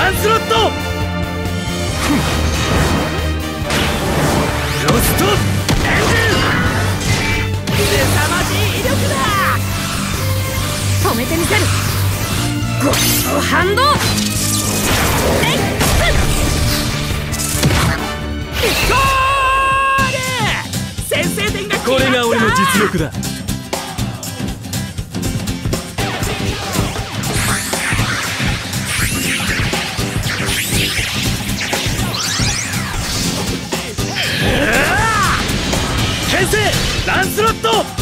ランスロット。ロストエンジン。凄まじい威力だ。 止めてみせる。ゴッドハンド。 ゴール。先制点が決まった。これが俺の実力だ。牽制ランスロット。